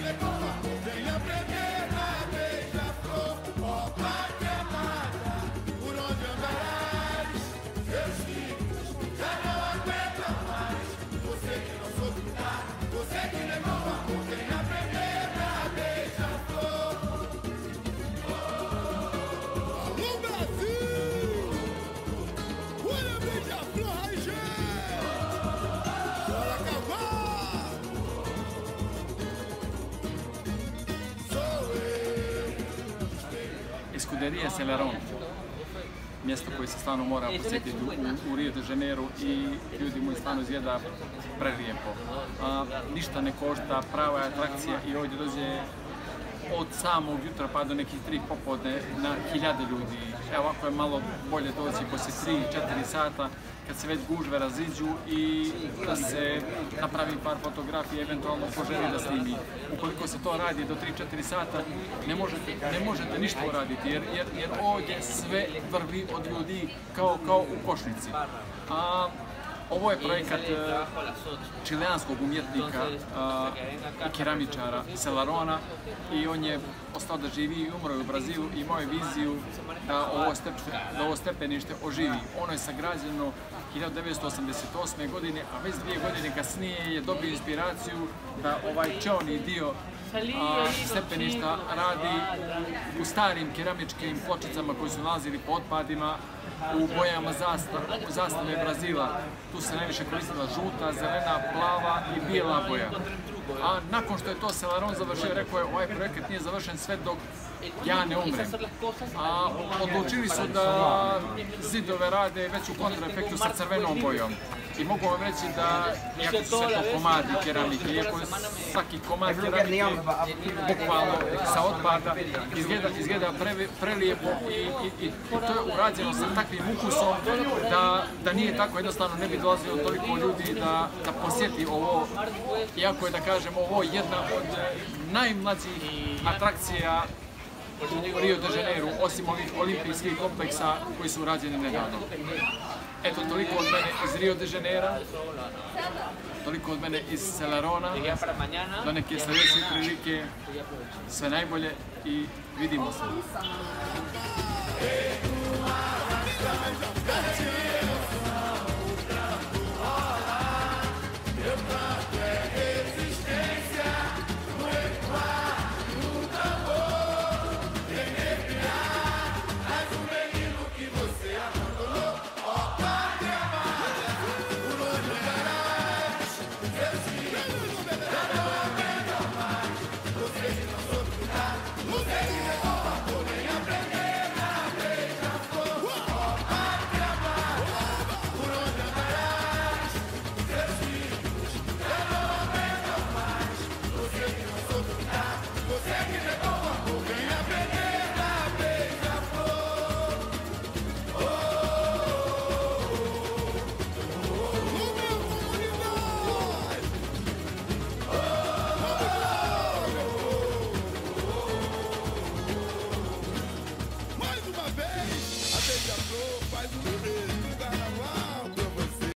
Scuderia Celeron, mjesto koje se stvarno mora posjetiti u Rio de Janeiro i ljudi mu stvarno izgleda prelijepo. Ništa ne košta, prava je atrakcija i ovdje dođe od samog jutra pa do nekih 3 popodne na hiljade ljudi. Evo ovako je malo bolje doći poslije 3-4 sata kad se već gužve raziđu i da se napravi par fotografija, eventualno poželi da snimi. Ukoliko se to radi do 3-4 sata, ne možete ništa uraditi jer ovdje sve vrvi od ljudi kao u košnici. Ovo je projekat čileanskog umjetnika i keramičara Celarona i on je ostao da živi i umro u Brazilu i imao je viziju da ovo stepenište oživi. Ono je sagrađeno 1988. godine, a već 2 godine kasnije je dobio inspiraciju da ovaj čeoni dio stepeništa radi u starim keramičkim pločicama koji su nalazili po otpadima u bojama zastave Brazila. Tu se najviše koristila žuta, zelena, plava i bijela boja. A nakon što je to Celaron završio, rekao je ovaj projekat nije završen sve dok ja ne umrem. Odlučili su da zidove rade već u kontraefektu sa crvenom bojom. I mogu vam reći da, iako su sve to komadi keramike, iako je svaki komad keramike bukvalno sa otpada, izgleda prelijepo i to je urađeno sa takvim ukusom da nije tako jednostavno, ne bi dolazilo toliko ljudi da posjeti ovo, iako je da kažem ovo jedna od najmlađih atrakcija u Rio de Janeiro, osim ovih olimpijskih kompleksa koji su urađeni nedavno. Eto, toliko od mene iz Rio de Janeiro, toliko od mene iz Celarona, do neke sljedeće prilike, sve najbolje i vidimo se.